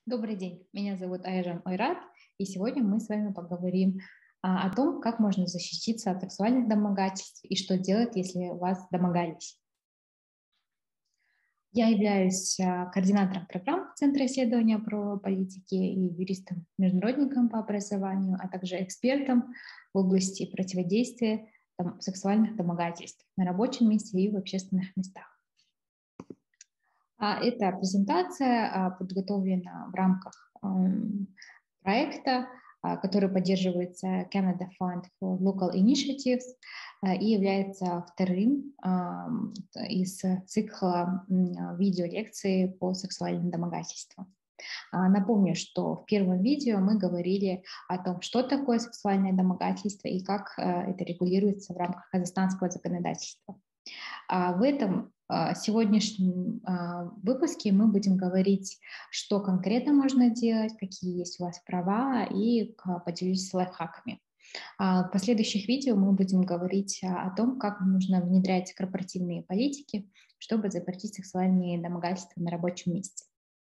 Добрый день, меня зовут Айжан Ойрат, и сегодня мы с вами поговорим о том, как можно защититься от сексуальных домогательств и что делать, если вас домогались. Я являюсь координатором программ Центра исследования про политики и юристом-международником по образованию, а также экспертом в области противодействия сексуальных домогательств на рабочем месте и в общественных местах. Эта презентация подготовлена в рамках проекта, который поддерживается Canada Fund for Local Initiatives и является вторым из цикла видеолекций по сексуальным домогательствам. Напомню, что в первом видео мы говорили о том, что такое сексуальное домогательство и как это регулируется в рамках казахстанского законодательства. В этом сегодняшнем выпуске мы будем говорить, что конкретно можно делать, какие есть у вас права, и поделюсь лайфхаками. В последующих видео мы будем говорить о том, как нужно внедрять корпоративные политики, чтобы запретить сексуальные домогательства на рабочем месте.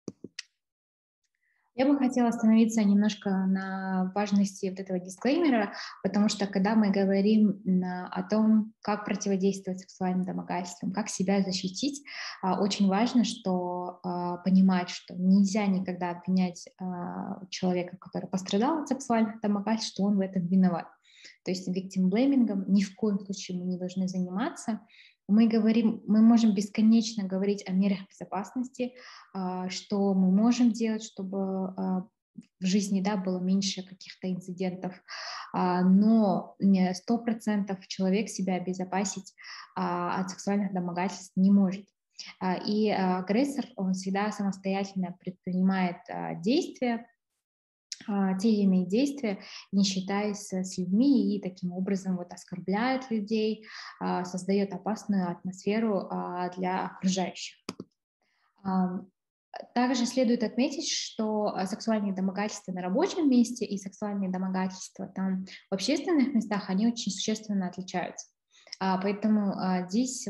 Я бы хотела остановиться немножко на важности вот этого дисклеймера, потому что когда мы говорим о том, как противодействовать сексуальным домогательствам, как себя защитить, очень важно, что понимать, что нельзя никогда обвинять человека, который пострадал от сексуальных домогательств, что он в этом виноват. То есть victim-blaming ни в коем случае мы не должны заниматься. Мы можем бесконечно говорить о мерах безопасности, что мы можем делать, чтобы в жизни было меньше каких-то инцидентов, но 100% человек себя обезопасить от сексуальных домогательств не может. И агрессор, он всегда самостоятельно предпринимает действия, те или иные действия, не считаясь с людьми, и таким образом оскорбляет людей, создает опасную атмосферу для окружающих. Также следует отметить, что сексуальные домогательства на рабочем месте и сексуальные домогательства там в общественных местах, они очень существенно отличаются. Поэтому здесь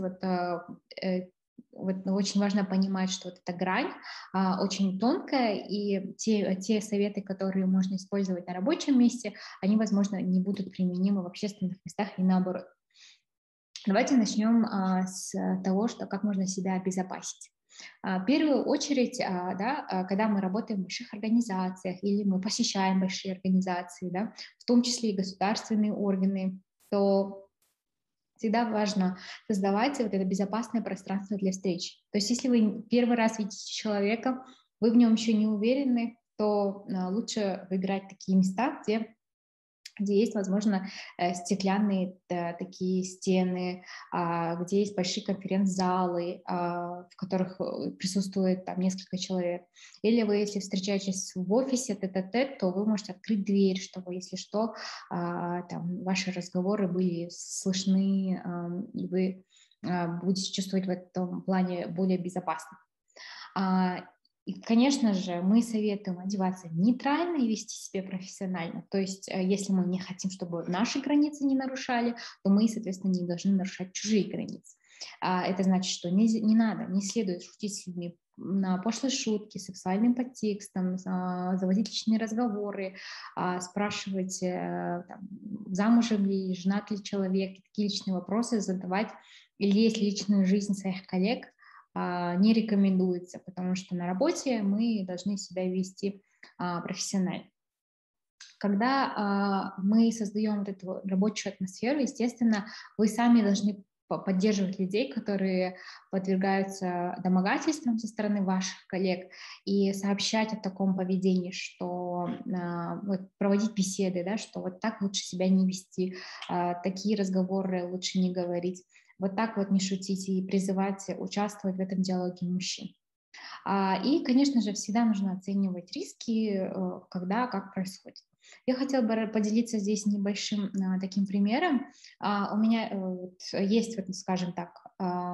очень важно понимать, что эта грань очень тонкая, и те советы, которые можно использовать на рабочем месте, они, возможно, не будут применимы в общественных местах и наоборот. Давайте начнем с того, как можно себя обезопасить. В первую очередь, когда мы работаем в больших организациях или мы посещаем большие организации, в том числе и государственные органы, то всегда важно создавать это безопасное пространство для встреч. То есть если вы первый раз видите человека, вы в нем еще не уверены, то лучше выбирать такие места, где есть, возможно, стеклянные такие стены, где есть большие конференц-залы, в которых присутствует несколько человек. Или вы, если встречаетесь в офисе тет-а-тет, то вы можете открыть дверь, чтобы, если что, ваши разговоры были слышны, и вы будете чувствовать в этом плане более безопасно. И, конечно же, мы советуем одеваться нейтрально и вести себя профессионально. То есть, если мы не хотим, чтобы наши границы не нарушали, то мы, соответственно, не должны нарушать чужие границы. Это значит, что не следует шутить с людьми на пошлые шутки, сексуальным подтекстом, заводить личные разговоры, спрашивать, замужем ли, женат ли человек, такие личные вопросы задавать, или есть личную жизнь своих коллег, не рекомендуется, потому что на работе мы должны себя вести профессионально. Когда мы создаем эту рабочую атмосферу, естественно, вы сами должны поддерживать людей, которые подвергаются домогательствам со стороны ваших коллег, и сообщать о таком поведении, что проводить беседы, что так лучше себя не вести, такие разговоры лучше не говорить. Так не шутить и призывать участвовать в этом диалоге мужчин. И, конечно же, всегда нужно оценивать риски, как происходит. Я хотела бы поделиться здесь небольшим таким примером. У меня есть, скажем так,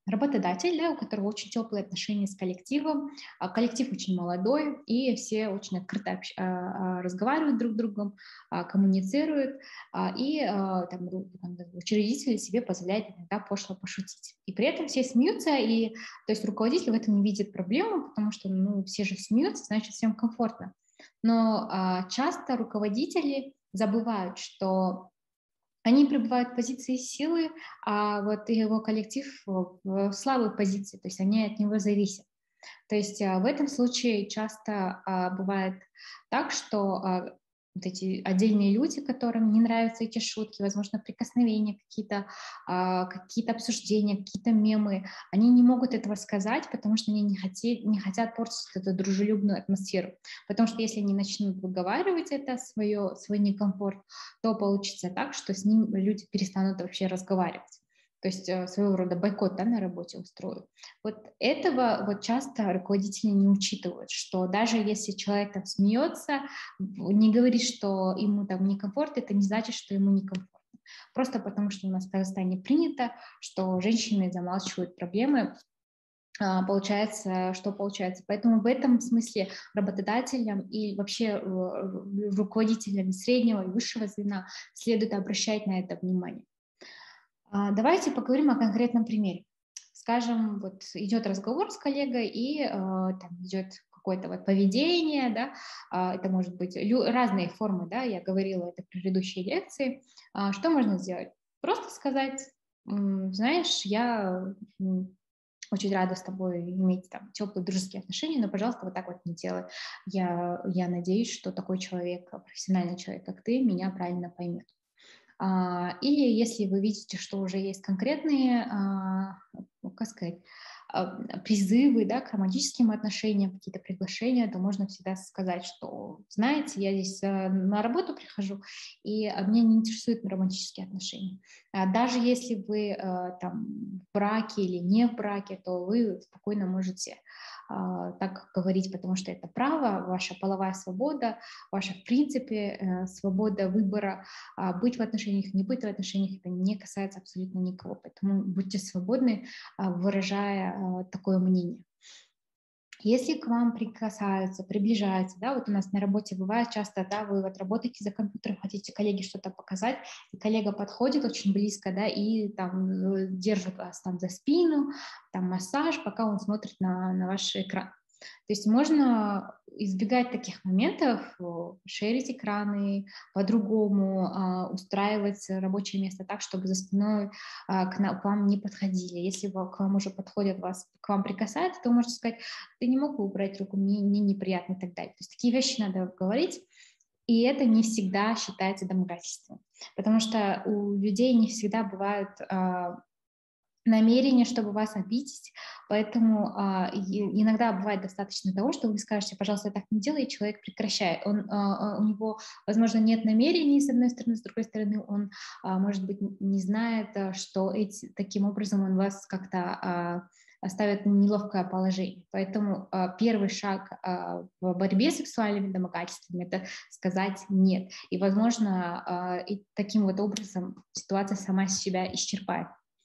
работодатель, да, у которого очень теплые отношения с коллективом, коллектив очень молодой, и все очень открыто разговаривают друг с другом, коммуницируют, и там учредитель себе позволяет иногда пошло пошутить. И при этом все смеются, и то есть руководитель в этом не видит проблемы, потому что все же смеются, значит, всем комфортно. Но часто руководители забывают, что они пребывают в позиции силы, а вот его коллектив в слабой позиции, то есть они от него зависят. То есть в этом случае часто бывает так, что вот эти отдельные люди, которым не нравятся эти шутки, возможно, прикосновения, какие-то обсуждения, какие-то мемы, они не могут этого сказать, потому что они не хотят портить эту дружелюбную атмосферу. Потому что если они начнут выговаривать это, свой некомфорт, то получится так, что с ним люди перестанут вообще разговаривать. То есть своего рода бойкот, да, на работе устроят. Вот этого вот часто руководители не учитывают, что даже если человек там смеется, не говорит, что ему там некомфортно, это не значит, что ему некомфортно. Просто потому, что у нас в Казахстане принято, что женщины замалчивают проблемы, получается, что получается. Поэтому в этом смысле работодателям и вообще руководителям среднего и высшего звена следует обращать на это внимание. Давайте поговорим о конкретном примере. Скажем, вот идет разговор с коллегой, и там идет какое-то вот поведение, да, это может быть разные формы, да, я говорила это в предыдущей лекции. Что можно сделать? Просто сказать, знаешь, я очень рада с тобой иметь там теплые дружеские отношения, но, пожалуйста, вот так вот не делай. Я надеюсь, что такой человек, профессиональный человек, как ты, меня правильно поймет. Или если вы видите, что уже есть конкретные, как сказать, призывы, да, к романтическим отношениям, какие-то приглашения, то можно всегда сказать, что, знаете, я здесь на работу прихожу, и меня не интересуют романтические отношения. Даже если вы там в браке или не в браке, то вы спокойно можете так говорить, потому что это право, ваша половая свобода, ваша, в принципе, свобода выбора быть в отношениях, не быть в отношениях, это не касается абсолютно никого. Поэтому будьте свободны, выражая такое мнение. Если к вам прикасаются, приближаются, да, вот у нас на работе бывает часто, да, вы вот работаете за компьютером, хотите коллеге что-то показать, и коллега подходит очень близко, да, и там держит вас там за спину, там массаж, пока он смотрит на ваш экран. То есть можно избегать таких моментов, шерить экраны по-другому, устраивать рабочее место так, чтобы за спиной к вам не подходили. Если к вам уже подходят, к вам прикасаются, то вы можете сказать, ты не мог бы убрать руку, мне неприятно и так далее. То есть такие вещи надо говорить, и это не всегда считается домогательством, потому что у людей не всегда бывают намерение, чтобы вас обидеть, поэтому иногда бывает достаточно того, что вы скажете, пожалуйста, так не делай, и человек прекращает. У него, возможно, нет намерений, с одной стороны, с другой стороны, он, может быть, не знает, что таким образом он вас как-то ставит в неловкое положение. Поэтому первый шаг в борьбе с сексуальными домогательствами – это сказать «нет». И, возможно, и таким вот образом ситуация сама себя исчерпает.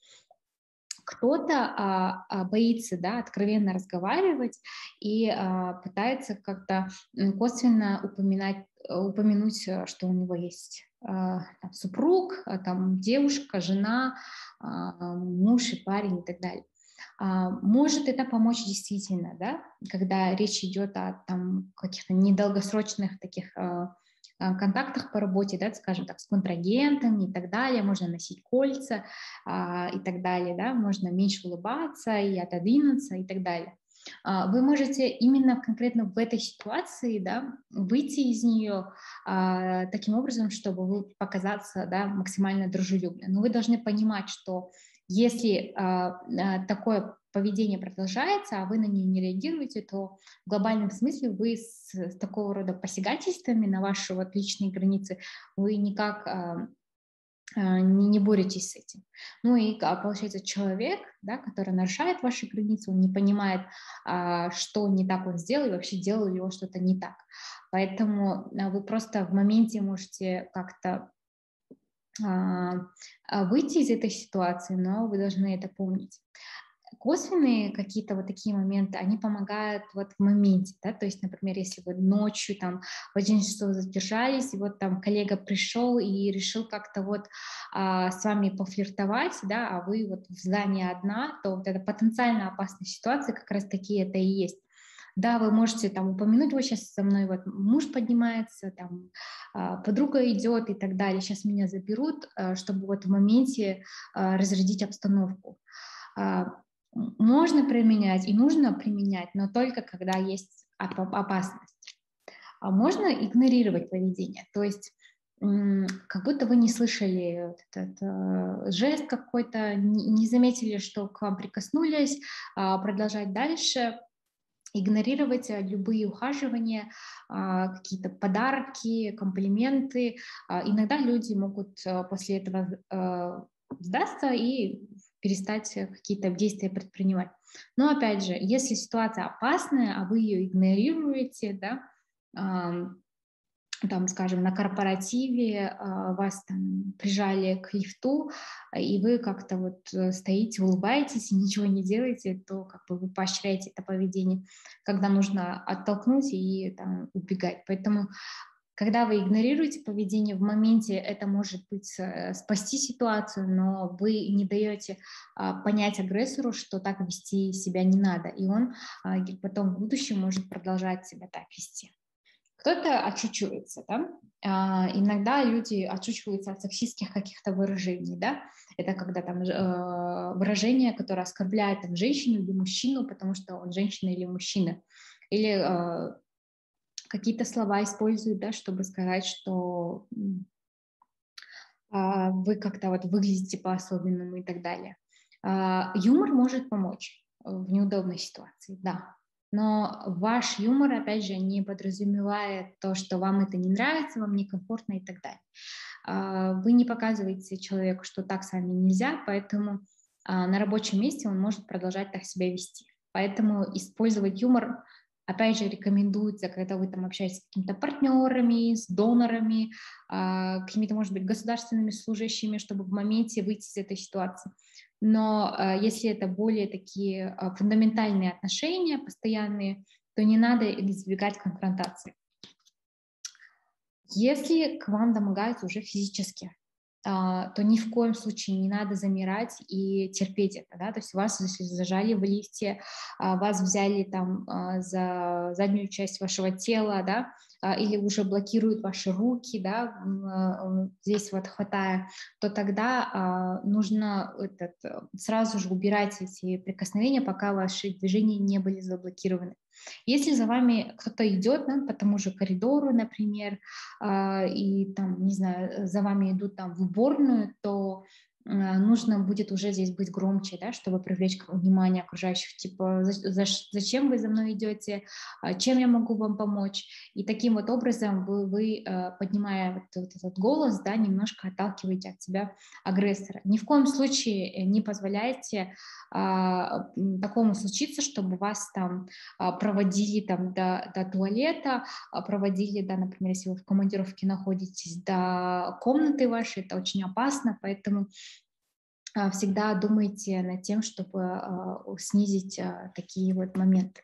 Кто-то боится, да, откровенно разговаривать и пытается как-то косвенно упомянуть, что у него есть там, супруг, там, девушка, жена, муж и парень и так далее. Может это помочь действительно, да, когда речь идет о там, каких-то недолгосрочных таких контактах по работе, да, скажем так, с контрагентами и так далее, можно носить кольца и так далее, да, можно меньше улыбаться и отодвинуться и так далее. Вы можете именно конкретно в этой ситуации, да, выйти из нее таким образом, чтобы вы показаться, да, максимально дружелюбно. Но вы должны понимать, что если такое поведение продолжается, а вы на нее не реагируете, то в глобальном смысле вы с такого рода посягательствами на ваши вот личные границы вы никак не боретесь с этим. Ну и получается человек, да, который нарушает ваши границы, он не понимает, что не так он сделал, и вообще делал ли он что-то не так. Поэтому вы просто в моменте можете как-то выйти из этой ситуации, но вы должны это помнить. косвенные какие-то вот такие моменты, они помогают вот в моменте, да, то есть, например, если вы ночью там в 11 часов задержались, и вот там коллега пришел и решил как-то вот с вами пофлиртовать, да, а вы вот в здании одна, то вот эта потенциально опасная ситуация как раз-таки это и есть. Да, вы можете там упомянуть, вот сейчас со мной вот муж поднимается, там подруга идет и так далее, сейчас меня заберут, чтобы вот в моменте разрядить обстановку. Можно применять и нужно применять, но только когда есть опасность. А можно игнорировать поведение, то есть как будто вы не слышали вот этот жест какой-то, не заметили, что к вам прикоснулись, продолжать дальше, игнорировать любые ухаживания, какие-то подарки, комплименты. Иногда люди могут после этого сдастся и перестать какие-то действия предпринимать. Но опять же, если ситуация опасная, а вы ее игнорируете, да, там, скажем, на корпоративе вас там прижали к лифту, и вы как-то вот стоите, улыбаетесь и ничего не делаете, то как бы вы поощряете это поведение, когда нужно оттолкнуть и там, убегать. Поэтому когда вы игнорируете поведение в моменте, это может быть спасти ситуацию, но вы не даете понять агрессору, что так вести себя не надо, и он потом в будущем может продолжать себя так вести. Кто-то отшучивается, да? Иногда люди отшучиваются от сексистских каких-то выражений, да? Это когда там выражение, которое оскорбляет там, женщину или мужчину, потому что он женщина или мужчина. Или какие-то слова используют, да, чтобы сказать, что вы как-то вот выглядите по-особенному и так далее. Юмор может помочь в неудобной ситуации, да. Но ваш юмор, опять же, не подразумевает то, что вам это не нравится, вам некомфортно и так далее. Вы не показываете человеку, что так с вами нельзя, поэтому на рабочем месте он может продолжать так себя вести. Поэтому использовать юмор, опять же, рекомендуется, когда вы там общаетесь с какими-то партнерами, с донорами, какими-то, может быть, государственными служащими, чтобы в моменте выйти из этой ситуации. Но если это более такие фундаментальные отношения, постоянные, то не надо избегать конфронтации. Если к вам домогаются уже физически, то ни в коем случае не надо замирать и терпеть это, да, то есть вас зажали в лифте, вас взяли там за заднюю часть вашего тела, да, или уже блокируют ваши руки, да, здесь вот хватая, то тогда нужно сразу же убирать эти прикосновения, пока ваши движения не были заблокированы. Если за вами кто-то идет, да, по тому же коридору, например, и там, не знаю, за вами идут там в уборную, то нужно будет уже здесь быть громче, да, чтобы привлечь внимание окружающих, типа, зачем вы за мной идете, чем я могу вам помочь. И таким вот образом вы поднимая вот этот голос, да, немножко отталкиваете от себя агрессора. Ни в коем случае не позволяйте такому случиться, чтобы вас там проводили там до туалета, проводили, да, например, если вы в командировке находитесь, до комнаты вашей, это очень опасно, поэтому всегда думайте над тем, чтобы снизить такие вот моменты.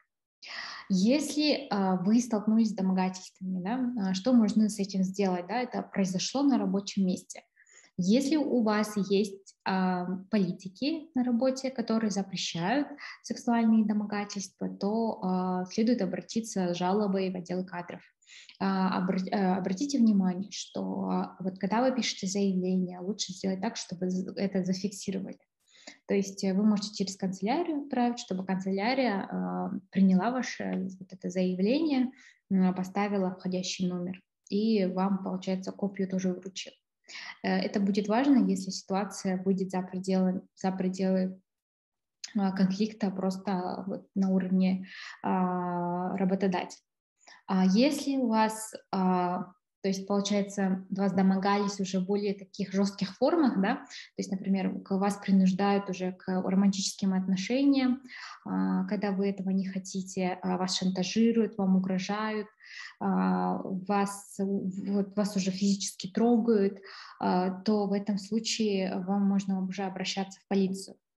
Если вы столкнулись с домогательствами, да, что можно с этим сделать? Да, это произошло на рабочем месте. Если у вас есть политики на работе, которые запрещают сексуальные домогательства, то следует обратиться с жалобой в отдел кадров. Обратите внимание, что вот когда вы пишете заявление, лучше сделать так, чтобы это зафиксировали. То есть вы можете через канцелярию отправить, чтобы канцелярия приняла ваше вот это заявление, поставила входящий номер и вам, получается, копию тоже вручила. Это будет важно, если ситуация выйдет за пределы конфликта просто вот на уровне работодателя. Если у вас, то есть, получается, вас домогались уже в более таких жестких формах, да, то есть, например, вас принуждают уже к романтическим отношениям, когда вы этого не хотите, вас шантажируют, вам угрожают, вас уже физически трогают, то в этом случае вам можно уже обращаться в полицию.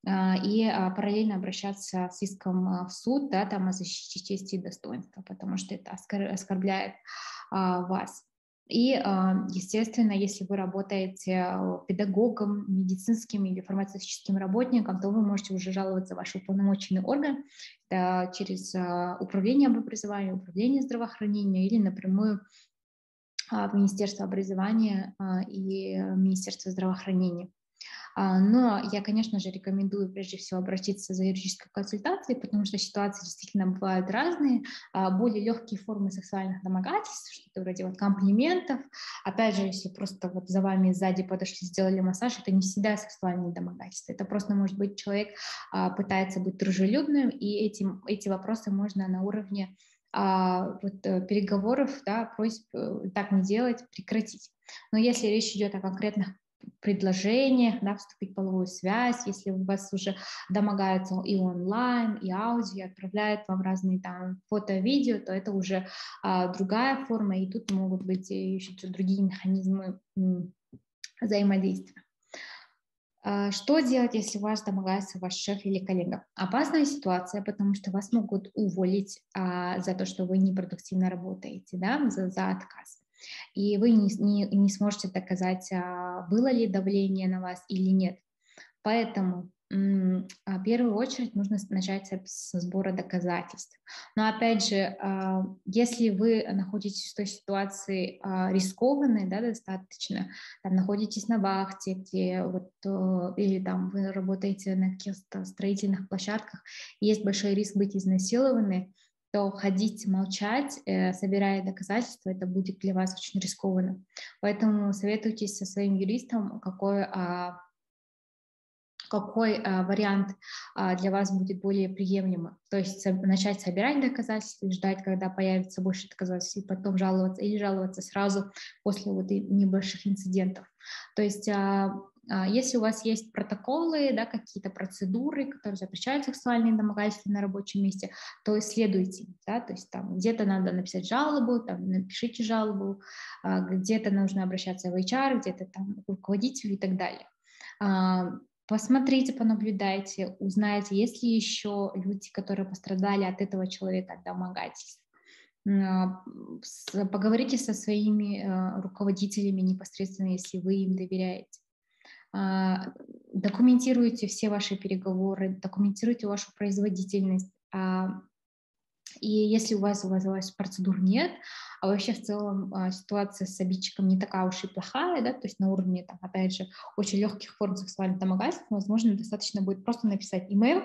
и параллельно обращаться с иском в суд, да, там, о защите чести и достоинства, потому что это оскорбляет вас. И, естественно, если вы работаете педагогом, медицинским или фармацевтическим работником, то вы можете уже жаловаться в ваш уполномоченный орган через управление образования, управление здравоохранения или напрямую в Министерство образования и Министерство здравоохранения. Но я, конечно же, рекомендую прежде всего обратиться за юридической консультацией, потому что ситуации действительно бывают разные. Более легкие формы сексуальных домогательств, что-то вроде вот комплиментов. Опять же, если просто вот за вами сзади подошли, сделали массаж, это не всегда сексуальные домогательства. Это просто, может быть, человек пытается быть дружелюбным, и эти вопросы можно на уровне переговоров, да, просьб так не делать, прекратить. Но если речь идет о конкретных предложениях, да, вступить в половую связь, если у вас уже домогаются и онлайн, и аудио, и отправляют вам разные там фото, видео, то это уже другая форма, и тут могут быть еще другие механизмы взаимодействия. Что делать, если вас домогается ваш шеф или коллега? Опасная ситуация, потому что вас могут уволить за то, что вы непродуктивно работаете, да, за отказ. И вы не сможете доказать, было ли давление на вас или нет. Поэтому в первую очередь нужно начать со сбора доказательств. Но опять же, если вы находитесь в той ситуации рискованной, да, достаточно, там, находитесь на вахте, где или там вы работаете на каких-то строительных площадках, есть большой риск быть изнасилованной, то ходить, молчать, собирая доказательства, это будет для вас очень рискованно. Поэтому советуйтесь со своим юристом, какой вариант для вас будет более приемлемым. То есть начать собирать доказательства, ждать, когда появится больше доказательств, и потом жаловаться, или жаловаться сразу после вот небольших инцидентов. То есть если у вас есть протоколы, да, какие-то процедуры, которые запрещают сексуальные домогательства на рабочем месте, то исследуйте. Да, то есть там где-то надо написать жалобу, там, напишите жалобу, где-то нужно обращаться в HR, где-то там к руководителю и так далее. Посмотрите, понаблюдайте, узнайте, есть ли еще люди, которые пострадали от этого человека, от домогательств. Поговорите со своими руководителями непосредственно, если вы им доверяете. Документируйте все ваши переговоры, документируйте вашу производительность. И если у вас процедур нет, а вообще в целом ситуация с обидчиком не такая уж и плохая, да, то есть на уровне, там, опять же, очень легких форм сексуального домогательства, возможно, достаточно будет просто написать имейл,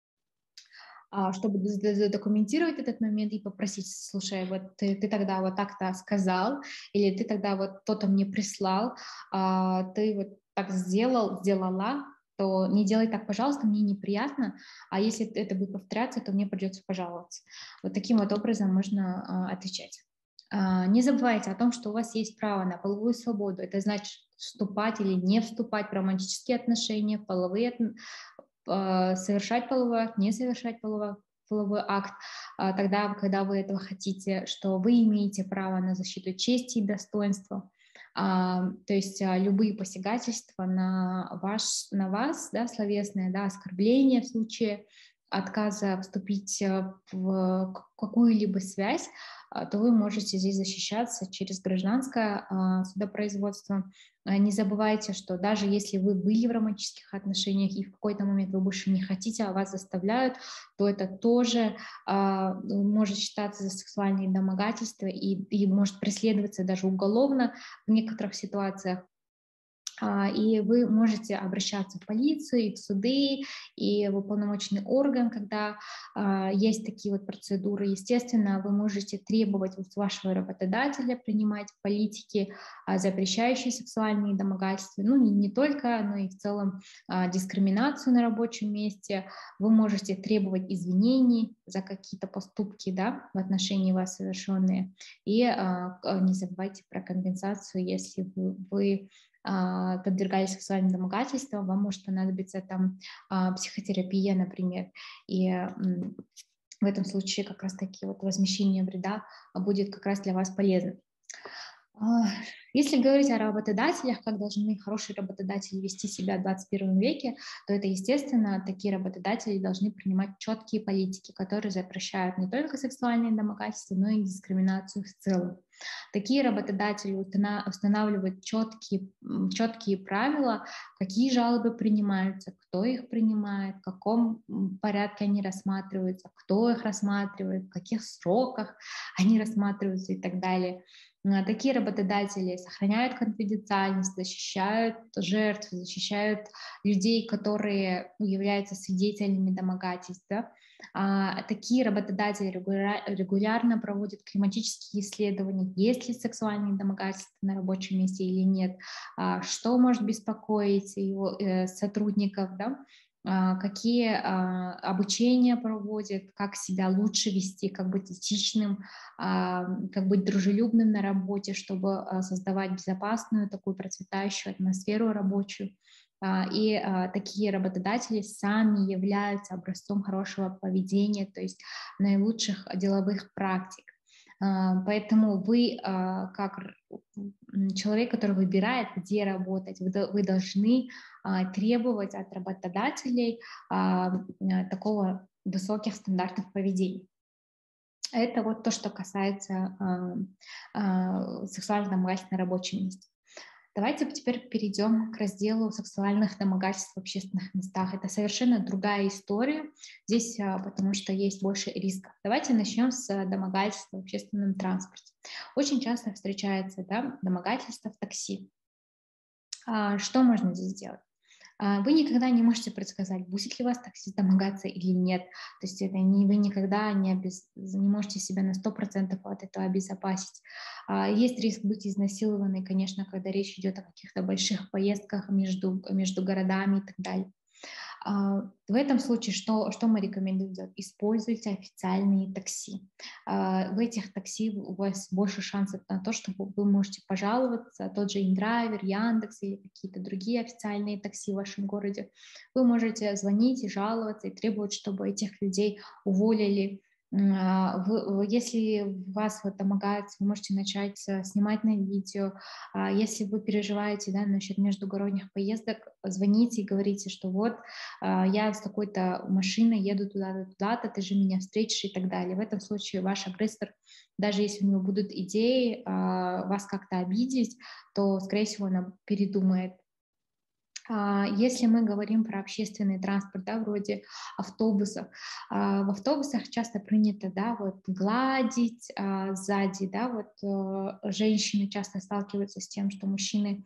чтобы задокументировать этот момент и попросить: слушай, вот ты тогда вот так-то сказал, или ты тогда вот то-то мне прислал, ты вот так сделала, то не делай так, пожалуйста, мне неприятно, а если это будет повторяться, то мне придется пожаловаться. Вот таким вот образом можно отвечать. Не забывайте о том, что у вас есть право на половую свободу. Это значит вступать или не вступать в романтические отношения, совершать половой акт, не совершать половой акт, тогда, когда вы этого хотите, что вы имеете право на защиту чести и достоинства. То есть любые посягательства на вас, да, словесные, да, оскорбления в случае отказа вступить в какую-либо связь, то вы можете здесь защищаться через гражданское судопроизводство. Не забывайте, что даже если вы были в романтических отношениях и в какой-то момент вы больше не хотите, а вас заставляют, то это тоже может считаться за сексуальные домогательства и может преследоваться даже уголовно в некоторых ситуациях. И вы можете обращаться в полицию, и в суды, и в уполномоченный орган, когда есть такие вот процедуры. Естественно, вы можете требовать от вашего работодателя принимать политики, запрещающие сексуальные домогательства, ну не только, но и в целом дискриминацию на рабочем месте. Вы можете требовать извинений за какие-то поступки, да, в отношении вас совершенные. И не забывайте про компенсацию, если вы подвергались сексуальным домогательствам, вам может понадобиться там психотерапия, например, и в этом случае как раз-таки вот возмещение вреда будет как раз для вас полезным. А, Если говорить о работодателях, как должны хорошие работодатели вести себя в 21 веке, то это, естественно, такие работодатели должны принимать четкие политики, которые запрещают не только сексуальные домогательства, но и дискриминацию в целом. Такие работодатели устанавливают четкие правила, какие жалобы принимаются, кто их принимает, в каком порядке они рассматриваются, кто их рассматривает, в каких сроках они рассматриваются и так далее. Такие работодатели сохраняют конфиденциальность, защищают жертв, защищают людей, которые являются свидетелями домогательств. Да. Такие работодатели регулярно проводят климатические исследования, есть ли сексуальные домогательства на рабочем месте или нет, что может беспокоить его сотрудников, да, какие обучения проводят, как себя лучше вести, как быть этичным, как быть дружелюбным на работе, чтобы создавать безопасную, такую процветающую атмосферу рабочую. Такие работодатели сами являются образцом хорошего поведения, то есть наилучших деловых практик. Поэтому вы, как человек, который выбирает, где работать, вы должны требовать от работодателей такого высоких стандартов поведения. Это вот то, что касается сексуальных домогательств на рабочем месте. Давайте теперь перейдем к разделу сексуальных домогательств в общественных местах. Это совершенно другая история здесь, потому что есть больше рисков. Давайте начнем с домогательств в общественном транспорте. Очень часто встречается, да, домогательство в такси. Что можно здесь сделать? Вы никогда не можете предсказать, будет ли вас таксист домогаться или нет. То есть вы никогда не можете себя на 100% от этого обезопасить. Есть риск быть изнасилованной, конечно, когда речь идет о каких-то больших поездках между городами и так далее. В этом случае что мы рекомендуем делать? Используйте официальные такси. В этих такси у вас больше шансов на то, что вы можете пожаловаться, тот же InDriver, Яндекс или какие-то другие официальные такси в вашем городе. Вы можете звонить и жаловаться, и требовать, чтобы этих людей уволили. Если вас вот домогаются, вы можете начать снимать на видео. Если вы переживаете, да, насчет междугородних поездок, звоните и говорите, что вот я с такой-то машиной еду туда-то, туда-то, ты же меня встретишь и так далее. В этом случае ваш агрессор, даже если у него будут идеи вас как-то обидеть, то, скорее всего, он передумает. Если мы говорим про общественный транспорт, да, вроде автобусов, в автобусах часто принято, да, вот гладить сзади, да, вот женщины часто сталкиваются с тем, что мужчины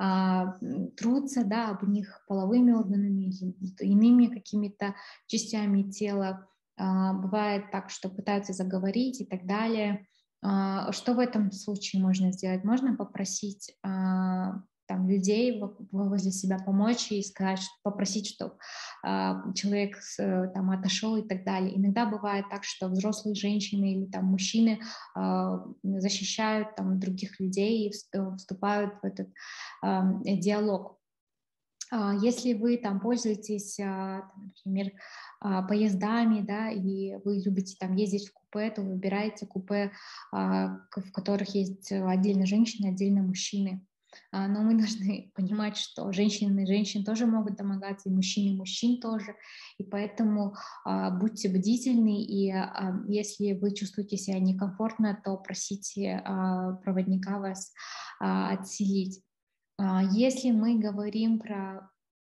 трутся, да, об них половыми органами или иными какими-то частями тела. Бывает так, что пытаются заговорить и так далее. Что в этом случае можно сделать? Можно попросить там, людей возле себя помочь и сказать, попросить, чтобы человек там, отошел и так далее. Иногда бывает так, что взрослые женщины или там, мужчины защищают там, других людей и вступают в этот диалог. Если вы там пользуетесь, например, поездами, да, и вы любите там ездить в купе, то выбирайте купе, в которых есть отдельно женщины, отдельно мужчины. Но мы должны понимать, что женщины женщин тоже могут домогаться, и мужчин тоже. И поэтому будьте бдительны, и если вы чувствуете себя некомфортно, то просите проводника вас отселить. Если мы говорим про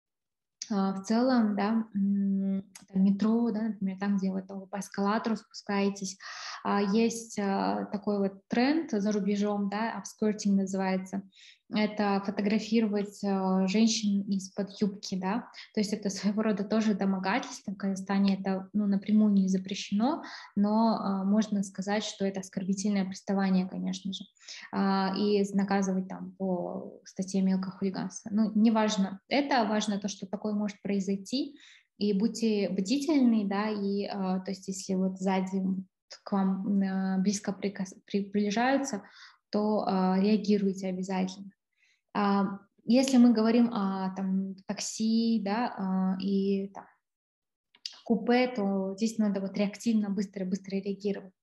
в целом, да, там метро, да, например, там, где вы по эскалатору спускаетесь, есть такой вот тренд за рубежом, да, апскертинг называется. Это фотографировать женщин из-под юбки, да, то есть это своего рода тоже домогательство. В Казахстане это, ну, напрямую не запрещено, но можно сказать, что это оскорбительное приставание, конечно же, и наказывать там по статье мелкого хулиганства. Ну, неважно это, важно то, что такое может произойти, и будьте бдительны, да, и то есть если вот сзади к вам близко приближаются, то реагируйте обязательно. Если мы говорим о там, такси, да, и там, купе, то здесь надо вот реактивно, быстро реагировать.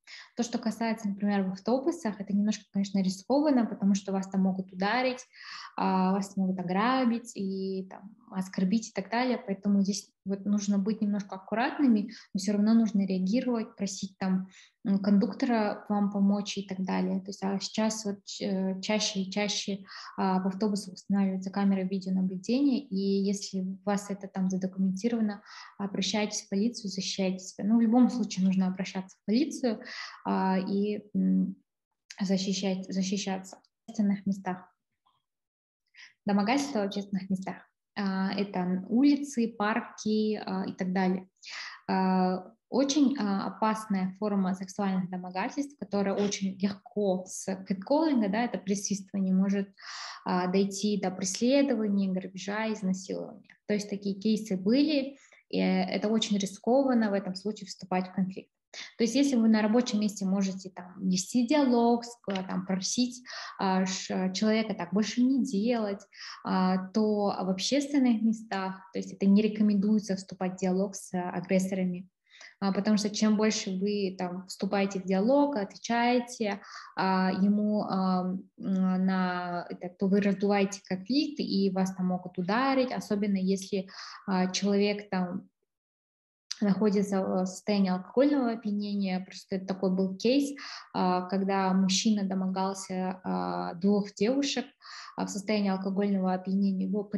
То, что касается, например, в автобусах, это немножко, конечно, рискованно, потому что вас там могут ударить, вас могут ограбить и там, оскорбить и так далее, поэтому здесь вот нужно быть немножко аккуратными, но все равно нужно реагировать, просить там кондуктора вам помочь и так далее. То есть сейчас вот чаще и чаще в автобусах устанавливаются камеры видеонаблюдения, и если у вас это там задокументировано, обращайтесь в полицию, защищайте себя. Ну, в любом случае нужно обращаться в полицию и защищаться в общественных местах. Домогательства в общественных местах. Это улицы, парки и так далее. Очень опасная форма сексуальных домогательств, которая очень легко с кэтколлинга, да, это присвистывание, может дойти до преследования, грабежа, изнасилования. То есть такие кейсы были, и это очень рискованно в этом случае вступать в конфликт. То есть если вы на рабочем месте можете там вести диалог, там, просить человека так больше не делать, то в общественных местах, то есть это не рекомендуется вступать в диалог с агрессорами, потому что чем больше вы там вступаете в диалог, отвечаете ему на это, то вы раздуваете конфликт и вас там могут ударить, особенно если человек там находится в состоянии алкогольного опьянения. Просто это такой был кейс, когда мужчина домогался двух девушек в состоянии алкогольного опьянения. Его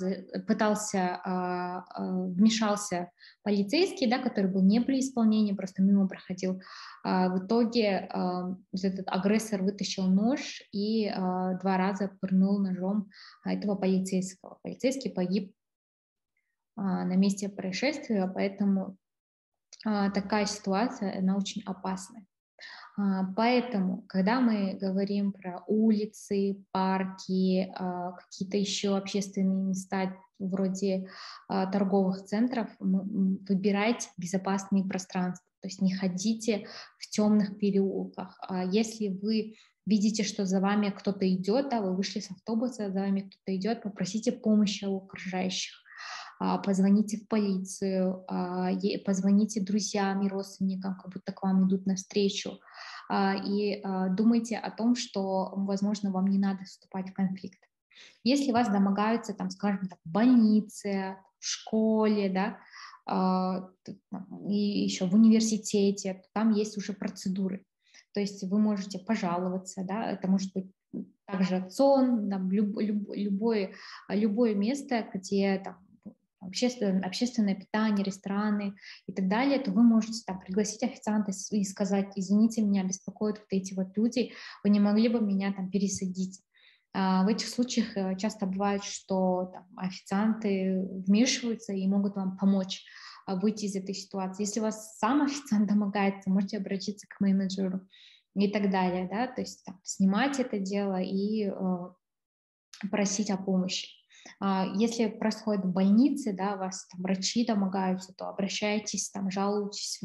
вмешался полицейский, да, который был не при исполнении, просто мимо проходил. В итоге этот агрессор вытащил нож и 2 раза пырнул ножом этого полицейского. Полицейский погиб на месте происшествия, поэтому такая ситуация, она очень опасная. Поэтому, когда мы говорим про улицы, парки, какие-то еще общественные места вроде торговых центров, выбирайте безопасные пространства, то есть не ходите в темных переулках. Если вы видите, что за вами кто-то идет, да, вы вышли с автобуса, за вами кто-то идет, попросите помощи у окружающих. Позвоните в полицию, позвоните друзьям и родственникам, как будто к вам идут навстречу, и думайте о том, что, возможно, вам не надо вступать в конфликт. Если вас домогаются, там, скажем так, в больнице, в школе, да, и еще в университете, то там есть уже процедуры. То есть вы можете пожаловаться, да, это может быть также ЦОН, там, любое место, где там, общественное питание, рестораны и так далее, то вы можете там пригласить официанта и сказать: извините, меня беспокоят вот эти вот люди, вы не могли бы меня там пересадить. В этих случаях часто бывает, что там, официанты вмешиваются и могут вам помочь выйти из этой ситуации. Если у вас сам официант домогается, можете обратиться к менеджеру и так далее, да, то есть там, снимать это дело и просить о помощи. Если происходит в больнице, да, вас там врачи домогаются, то обращайтесь, там, жалуйтесь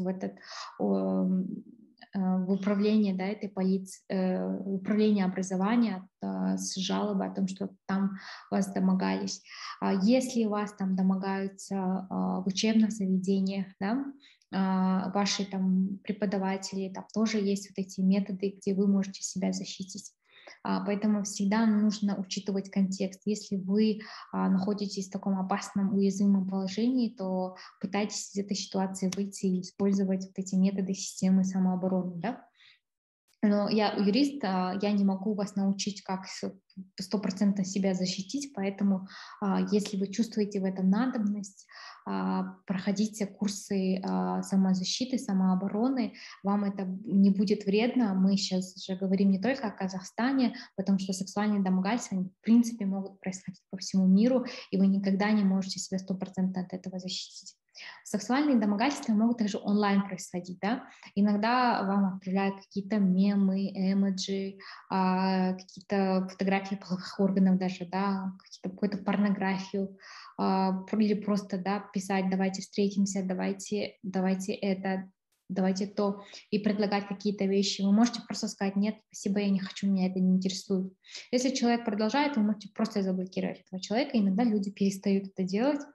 в управление, да, этой полиции, управление образования с жалобой о том, что там вас домогались. Если вас там домогаются в учебных заведениях, да, ваши там преподаватели, там тоже есть вот эти методы, где вы можете себя защитить. Поэтому всегда нужно учитывать контекст. Если вы находитесь в таком опасном, уязвимом положении, то пытайтесь из этой ситуации выйти и использовать вот эти методы системы самообороны. Да? Но я юрист, я не могу вас научить, как 100% себя защитить, поэтому если вы чувствуете в этом надобность, проходите курсы самозащиты, самообороны, вам это не будет вредно. Мы сейчас же говорим не только о Казахстане, потому что сексуальные домогательства, они, в принципе, могут происходить по всему миру, и вы никогда не можете себя 100% от этого защитить. Сексуальные домогательства могут также онлайн происходить, да? Иногда вам отправляют какие-то мемы, эмоджи, какие-то фотографии половых органов даже, да, какую-то порнографию, или просто, да, писать: давайте встретимся, давайте это, давайте то, и предлагать какие-то вещи. Вы можете просто сказать: нет, спасибо, я не хочу, меня это не интересует. Если человек продолжает, вы можете просто заблокировать этого человека. Иногда люди перестают это делать,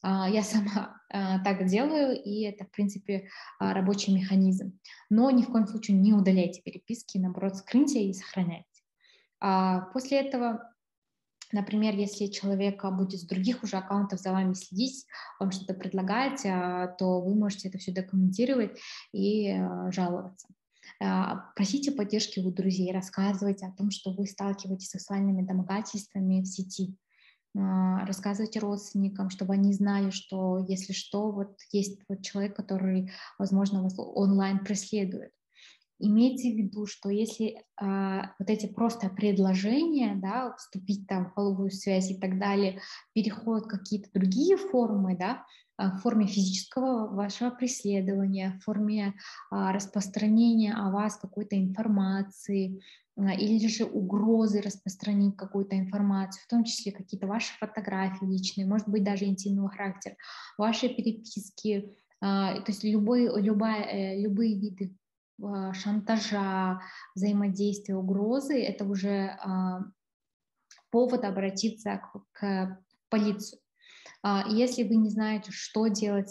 Я сама так делаю, и это, в принципе, рабочий механизм. Но ни в коем случае не удаляйте переписки, наоборот, скрыньте и сохраняйте. После этого, например, если человек будет с других уже аккаунтов за вами следить, вам что-то предлагать, то вы можете это все документировать и жаловаться. Просите поддержки у друзей, рассказывайте о том, что вы сталкиваетесь с сексуальными домогательствами в сети. Рассказывайте родственникам, чтобы они знали, что если что, вот есть вот человек, который, возможно, вас онлайн преследует. Имейте в виду, что если вот эти просто предложения, да, вступить там в половую связь и так далее, переходят в какие-то другие формы, да, в форме физического вашего преследования, в форме распространения о вас какой-то информации, или же угрозы распространить какую-то информацию, в том числе какие-то ваши фотографии личные, может быть, даже интимного характера, ваши переписки, то есть любые виды шантажа, взаимодействия, угрозы, это уже повод обратиться к полицию. Если вы не знаете, что делать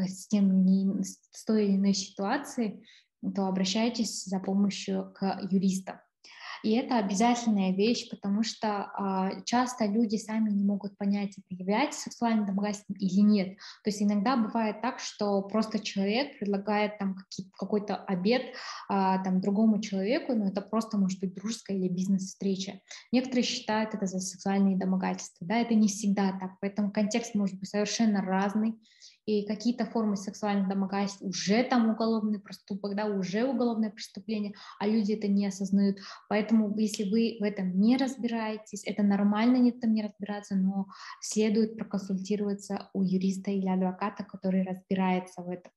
с той или иной ситуацией, то обращайтесь за помощью к юристам. И это обязательная вещь, потому что часто люди сами не могут понять, это является сексуальным домогательством или нет. То есть иногда бывает так, что просто человек предлагает там какой-то обед там другому человеку, но это просто может быть дружеская или бизнес-встреча. Некоторые считают это за сексуальные домогательства. Да, это не всегда так, поэтому контекст может быть совершенно разный. И какие-то формы сексуальных домогательств уже там уголовный проступок, да, уже уголовное преступление, а люди это не осознают. Поэтому, если вы в этом не разбираетесь, это нормально в этом не разбираться, но следует проконсультироваться у юриста или адвоката, который разбирается в этом.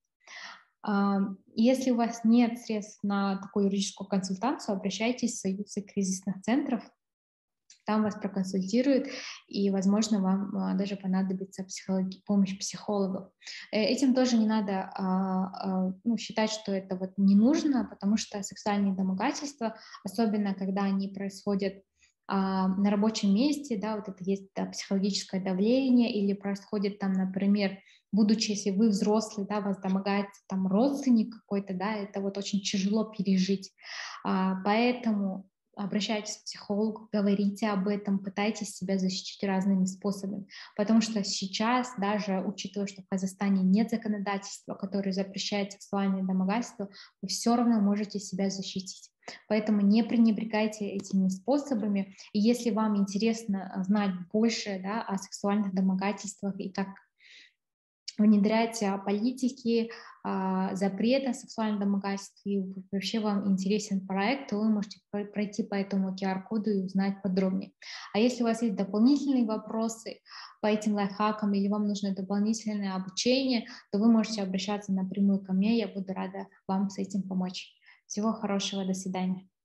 Если у вас нет средств на такую юридическую консультацию, обращайтесь в союзы кризисных центров, там вас проконсультируют, и, возможно, вам даже понадобится помощь психологов. Этим тоже не надо считать, что это вот не нужно, потому что сексуальные домогательства, особенно когда они происходят на рабочем месте, да, вот это есть психологическое давление, или происходит там, например, будучи, если вы взрослый, да, вас домогается там родственник какой-то, да, это вот очень тяжело пережить. Поэтому обращайтесь к психологу, говорите об этом, пытайтесь себя защитить разными способами. Потому что сейчас, даже учитывая, что в Казахстане нет законодательства, которое запрещает сексуальное домогательство, вы все равно можете себя защитить. Поэтому не пренебрегайте этими способами. И если вам интересно знать больше, да, о сексуальных домогательствах и как внедрять политики, запрета сексуального домогательства, и вообще вам интересен проект, то вы можете пройти по этому QR-коду и узнать подробнее. А если у вас есть дополнительные вопросы по этим лайфхакам или вам нужно дополнительное обучение, то вы можете обращаться напрямую ко мне, я буду рада вам с этим помочь. Всего хорошего, до свидания.